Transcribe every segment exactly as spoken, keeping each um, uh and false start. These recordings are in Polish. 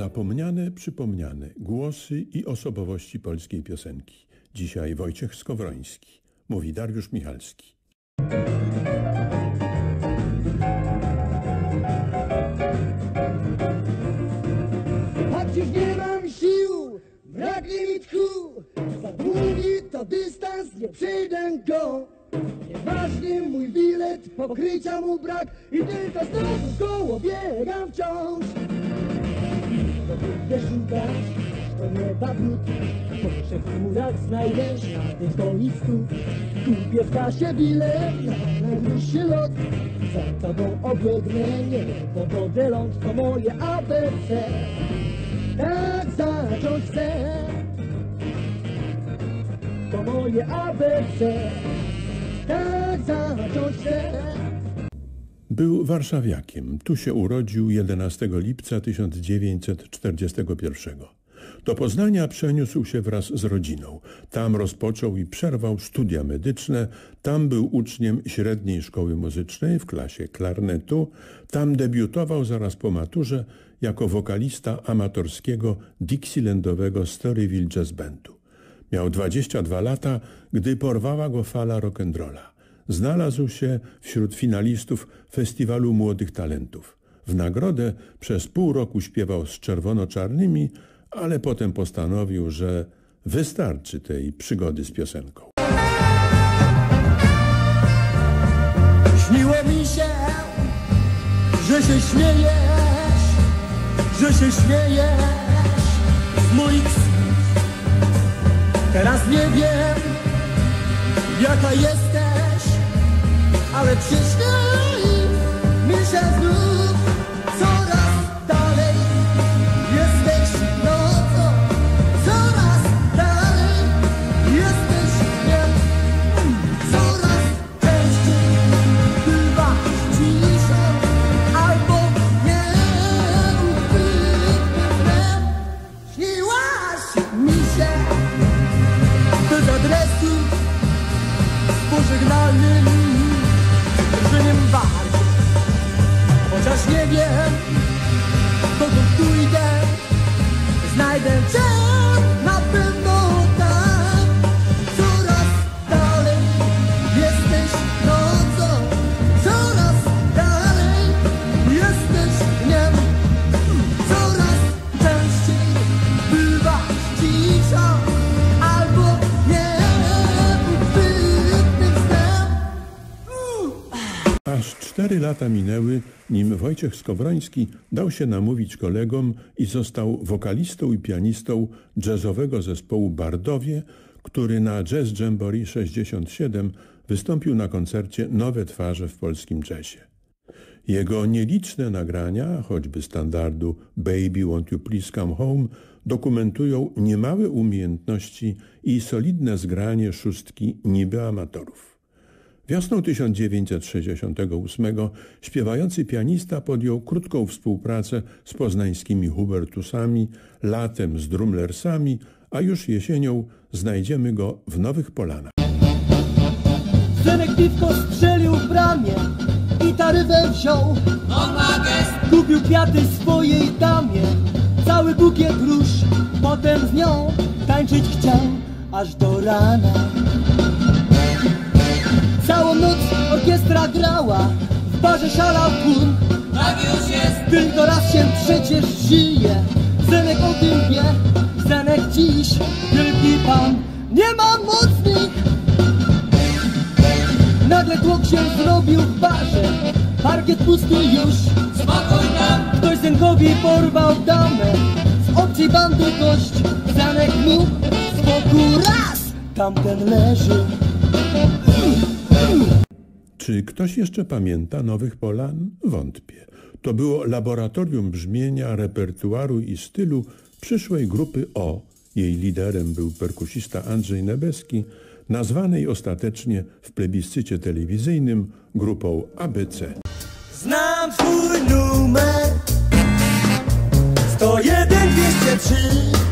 Zapomniane, przypomniane głosy i osobowości polskiej piosenki. Dzisiaj Wojciech Skowroński. Mówi Dariusz Michalski. Choć już nie mam sił, braknie mi tchu, za długi to dystans, nie przejdę go. Nieważny mój bilet, pokrycia mu brak i tylko znowu w koło biegam wciąż. Będę szukać, to nie badnik, może w chmurach znajdziesz na tych boisku. Kupię w kasie bilet na najbliższy lot, za tobą obiegnę niebo do deląg, to moje A B C. Tak zacząć chcę, to moje A B C. Tak zacząć chcę. Był warszawiakiem. Tu się urodził jedenastego lipca tysiąc dziewięćset czterdziestego pierwszego. Do Poznania przeniósł się wraz z rodziną. Tam rozpoczął i przerwał studia medyczne. Tam był uczniem średniej szkoły muzycznej w klasie klarnetu. Tam debiutował zaraz po maturze jako wokalista amatorskiego Dixielandowego Storyville Jazz Bandu. Miał dwadzieścia dwa lata, gdy porwała go fala rock'n'rolla. Znalazł się wśród finalistów Festiwalu Młodych Talentów. W nagrodę przez pół roku śpiewał z Czerwono-Czarnymi, ale potem postanowił, że wystarczy tej przygody z piosenką. Śniło mi się, że się śmiejesz, że się śmiejesz z moich snów. Teraz nie wiem, jaka jesteś, ale przyśnij mi się znów. Coraz dalej jesteś nocą, coraz dalej jesteś dniem, coraz częściej bywasz ciszą albo nieuchwytnym. Śniłaś mi się bez adresu pożegnalnym, że nie bardzo, chociaż nie wiem, dokąd pójdę, znajdę cię na pewno tam. Coraz dalej jesteś nocą, coraz dalej jesteś dniem, coraz częściej bywasz ciszą albo nieuchwytnym snem. Aż cztery lata minęły, nim Wojciech Skowroński dał się namówić kolegom i został wokalistą i pianistą jazzowego zespołu Bardowie, który na Jazz Jamboree sześćdziesiąt siedem wystąpił na koncercie Nowe twarze w polskim jazzie. Jego nieliczne nagrania, choćby standardu Baby Won't You Please Come Home, dokumentują niemałe umiejętności i solidne zgranie szóstki niby amatorów. Wiosną tysiąc dziewięćset sześćdziesiątego ósmego śpiewający pianista podjął krótką współpracę z poznańskimi Hubertusami, latem z Drumlersami, a już jesienią znajdziemy go w Nowych Polanach. Zenek piwko strzelił w bramie, gitarę wziął, on ma gest. Kupił kwiaty swojej damie, cały bukiet róż, potem z nią tańczyć chciał aż do rana. Całą noc orkiestra grała, w barze szalał tłum. Tak już jest, tylko raz się przecież żyje. Zenek o tym wie, Zenek dziś wielki pan, nie ma mocnych. Nagle tłok się zrobił w barze, parkiet pusty już. Spokój tam! Ktoś Zenkowi porwał damę, z obcej bandy gość. Zenek mógł, spokój raz, tamten leży. Czy ktoś jeszcze pamięta Nowych Polan? Wątpię. To było laboratorium brzmienia, repertuaru i stylu przyszłej grupy O. Jej liderem był perkusista Andrzej Nebeski, nazwanej ostatecznie w plebiscycie telewizyjnym grupą A B C. Znam twój numer sto jeden dwieście trzy.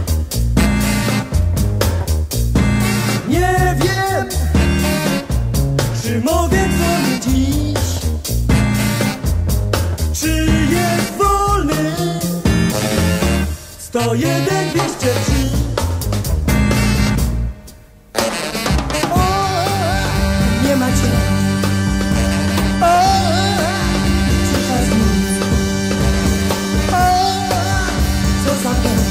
Nie wiem, czy mogę dzwonić dziś, czy jest wolny. sto jeden dwieście trzy. O, nie macie. O, cicha znów. O, co za pech.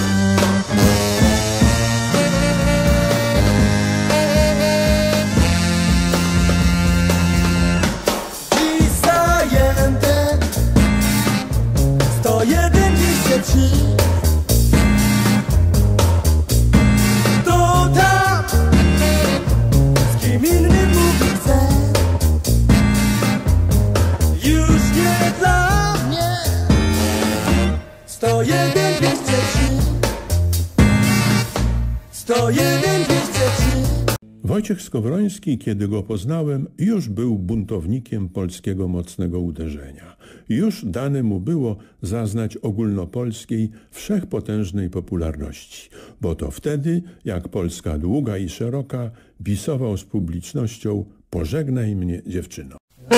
I zajęte sto jeden dwieście trzy. To tam, z kim innym mówić chcę. Już nie dla mnie. sto jeden dwieście trzy. sto jeden dwieście trzy. Wojciech Skowroński, kiedy go poznałem, już był buntownikiem polskiego mocnego uderzenia. Już dane mu było zaznać ogólnopolskiej, wszechpotężnej popularności, bo to wtedy, jak Polska długa i szeroka, bisował z publicznością „Pożegnaj mnie, dziewczyno”.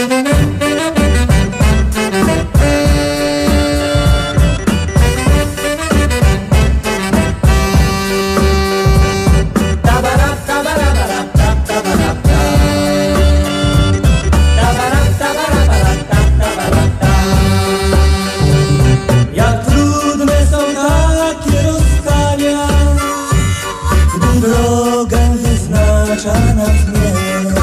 Jak trudne są takie rozstania, gdy drogę wyznacza nam śmierć.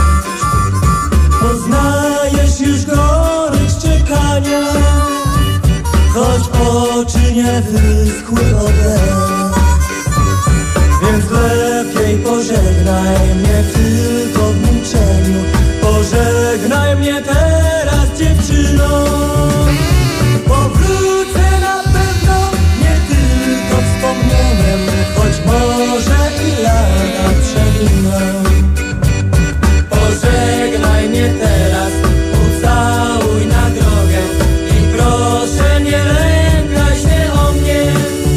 Poznajesz już gorycz czekania, choć oczy nie wyschły ode. Więc lepiej pożegnaj mnie tylko w milczeniu. Pożegnaj mnie teraz, dziewczyno. Powrócę na pewno, nie tylko wspomnieniem, choć może i lata przeminę. Pożegnaj mnie teraz, ucałuj na drogę i proszę nie lękaj się o mnie.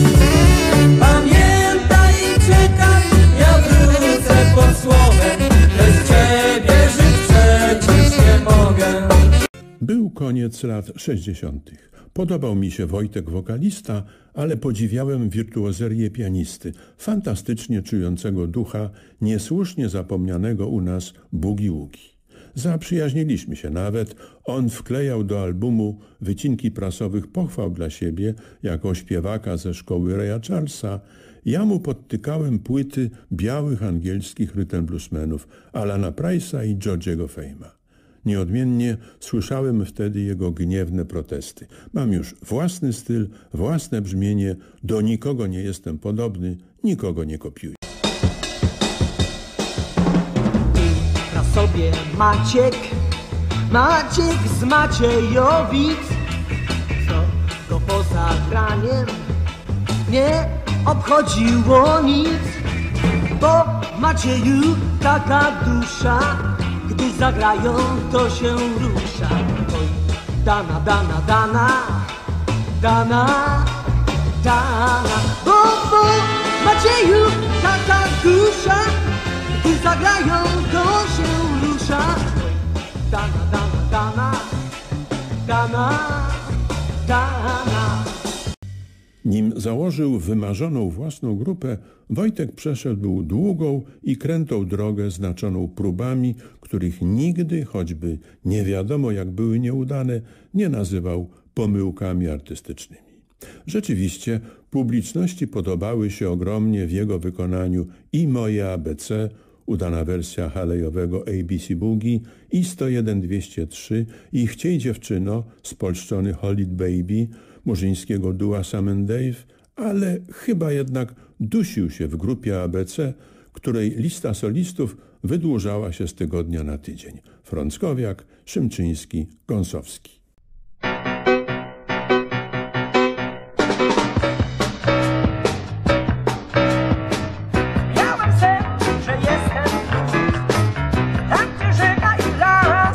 Pamiętaj i czekaj, ja wrócę pod słowem, bez ciebie żyć przecież nie mogę. Był koniec lat sześćdziesiątych. Podobał mi się Wojtek wokalista, ale podziwiałem wirtuozerię pianisty, fantastycznie czującego ducha, niesłusznie zapomnianego u nas boogie-woogie. Zaprzyjaźniliśmy się nawet, on wklejał do albumu wycinki prasowych pochwał dla siebie jako śpiewaka ze szkoły Raya Charlesa. Ja mu podtykałem płyty białych angielskich rhythm bluesmenów Alana Price'a i George'ego Fame'a. Nieodmiennie słyszałem wtedy jego gniewne protesty. Mam już własny styl, własne brzmienie, do nikogo nie jestem podobny, nikogo nie kopiuję. Na sobie Maciek, Maciek z Maciejowic, co go poza graniem nie obchodziło nic, bo w Macieju taka dusza, gdy zagrają, to się rusza. Oj, dana, dana, dana, dana, dana, bo, bo w Macieju taka dusza, gdy zagrają, to się rusza. Oj, dana, dana, dana, dana, dana. Nim założył wymarzoną własną grupę, Wojtek przeszedł długą i krętą drogę znaczoną próbami, których nigdy, choćby nie wiadomo jak były nieudane, nie nazywał pomyłkami artystycznymi. Rzeczywiście publiczności podobały się ogromnie w jego wykonaniu i Moje A B C, udana wersja Haley'owego A B C Boogie, i sto jeden dwieście trzy, i Chciej dziewczyno, spolszczony Hold It Baby, murzyńskiego duła Sam and Dave, ale chyba jednak dusił się w grupie A B C, której lista solistów wydłużała się z tygodnia na tydzień. Frąckowiak, Szymczyński, Gąsowski. Miałem sen, że jestem tam, gdzie rzeka i las,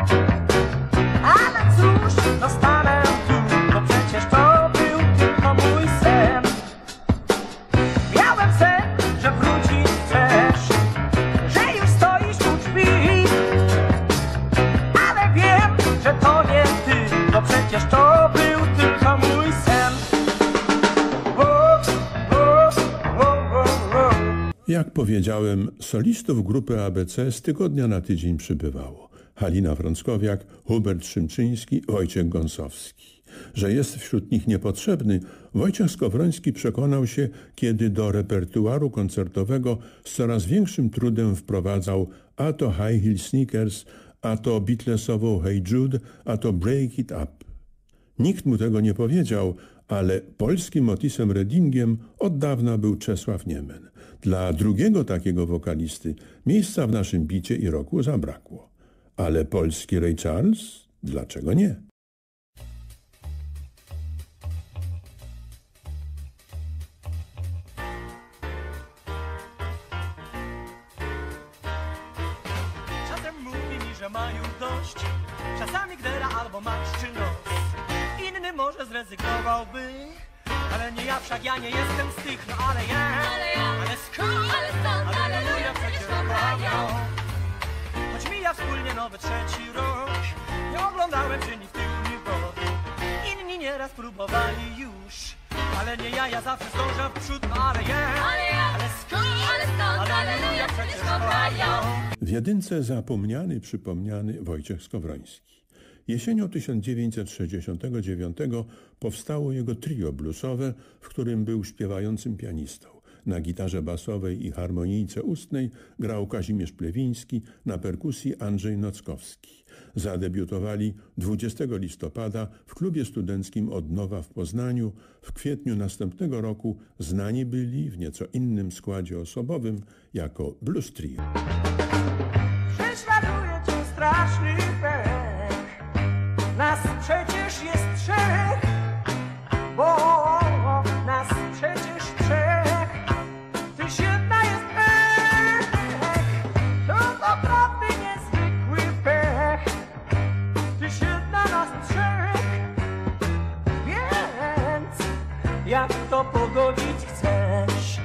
ale cóż, zostanę tu, bo przecież to był tylko mój sen. Miałem sen, że wrócić chcesz, że już stoisz u drzwi, ale wiem, że to nie Jak powiedziałem, solistów grupy A B C z tygodnia na tydzień przybywało. Halina Frąckowiak, Hubert Szymczyński, Wojciech Gąsowski. Że jest wśród nich niepotrzebny, Wojciech Skowroński przekonał się, kiedy do repertuaru koncertowego z coraz większym trudem wprowadzał a to High Heel Sneakers, a to Beatlesową Hey Jude, a to Break It Up. Nikt mu tego nie powiedział, ale polskim Otisem Reddingiem od dawna był Czesław Niemen. Dla drugiego takiego wokalisty miejsca w naszym bicie i roku zabrakło. Ale polski Ray Charles? Dlaczego nie? Czasem mówi mi, że ma już dość, czasami gdera albo marszczy nos. Inny może zrezygnowałby, ale nie ja, wszak ja nie jestem z tych, no ale ja, Ale ja, ale skąd, ale stąd, aleluja, przecież kocham ją. Choć mija wspólnie nowy trzeci rok, nie oglądałem się ni w tył, ni w bok. Inni nieraz próbowali już, ale nie ja, ja zawsze zdążam w przód, no ale ja, Ale ja, ale skąd, ale stąd, aleluja, przecież kocham ją. W jedynce zapomniany, przypomniany Wojciech Skowroński. Jesienią tysiąc dziewięćset sześćdziesiątego dziewiątego powstało jego trio bluesowe, w którym był śpiewającym pianistą. Na gitarze basowej i harmonijce ustnej grał Kazimierz Plewiński, na perkusji Andrzej Nockowski. Zadebiutowali dwudziestego listopada w klubie studenckim Odnowa w Poznaniu. W kwietniu następnego roku znani byli w nieco innym składzie osobowym jako Blues Trio. prześladuje cię straszny pech. Nas przecież jest trzech, bo nas przecież trzech. Tyś jedna jest pech, to naprawdę niezwykły pech. Tyś jedna nas trzech, więc jak to pogodzić chcesz?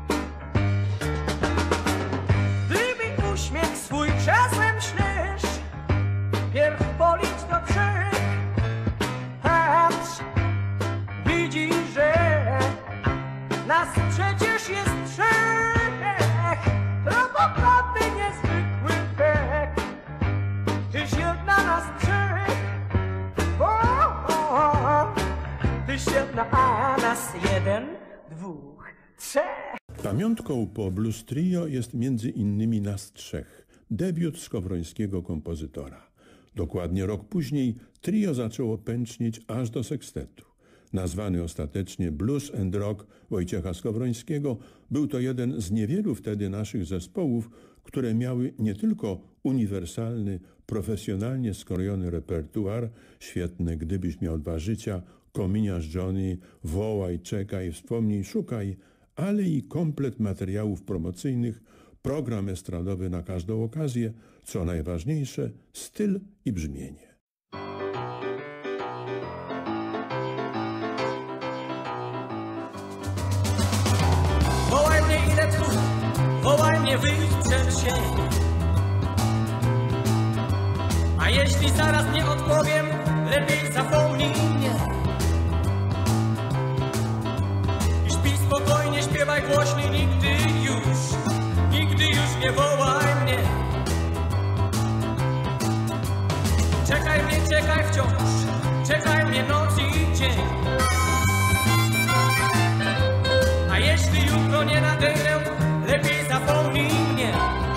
Gdy mi uśmiech swój czasem śniesz, pierw policz do trzech. Patrz, widzisz, że nas przecież jest trzech. To naprawdę niezwykły pech. Tyś jedna nas trzech, o, o, o. Tyś jedna, a nas jeden, dwóch, trzech. Pamiątką po Blues Trio jest między innymi Nas trzech, debiut skowrońskiego kompozytora. Dokładnie rok później trio zaczęło pęcznieć aż do sekstetu. Nazwany ostatecznie Blues and Rock Wojciecha Skowrońskiego, był to jeden z niewielu wtedy naszych zespołów, które miały nie tylko uniwersalny, profesjonalnie skrojony repertuar, świetne Gdybyś miał dwa życia, Kominiarz Johnny, Wołaj, Czekaj, Wspomnij, Szukaj, ale i komplet materiałów promocyjnych, program estradowy na każdą okazję, co najważniejsze, styl i brzmienie. Wołaj mnie ile tu, wołaj mnie, wyjdź przed sień. A jeśli zaraz nie odpowiem, lepiej zapomnij mnie. I śpij spokojnie, śpiewaj głośniej, nigdy już, nigdy już nie wołaj mnie. Czekaj mnie, czekaj wciąż, czekaj mnie noc i dzień. A jeśli jutro nie nadejdę, lepiej zapomnij mnie.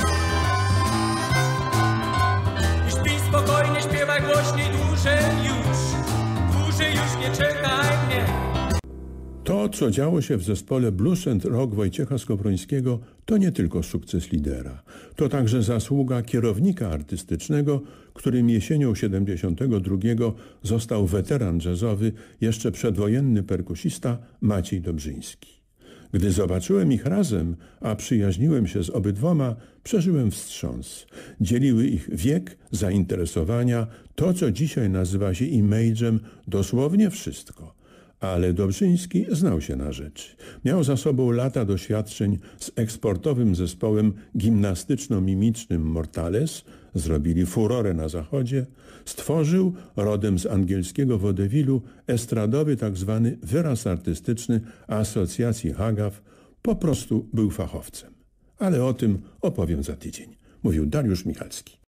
I śpij spokojnie, śpiewaj głośniej, dłużej już, dłużej już nie czekaj mnie. To, co działo się w zespole Blues and Rock Wojciecha Skowrońskiego, to nie tylko sukces lidera. To także zasługa kierownika artystycznego, którym jesienią siedemdziesiątego drugiego został weteran jazzowy, jeszcze przedwojenny perkusista Maciej Dobrzyński. Gdy zobaczyłem ich razem, a przyjaźniłem się z obydwoma, przeżyłem wstrząs. Dzieliły ich wiek, zainteresowania, to, co dzisiaj nazywa się image'em, dosłownie wszystko. Ale Dobrzyński znał się na rzeczy. Miał za sobą lata doświadczeń z eksportowym zespołem gimnastyczno-mimicznym Mortales, zrobili furorę na zachodzie, stworzył, rodem z angielskiego wodewilu, estradowy tak zwany wyraz artystyczny Asocjacji Hagaw, po prostu był fachowcem. ale o tym opowiem za tydzień. Mówił Dariusz Michalski.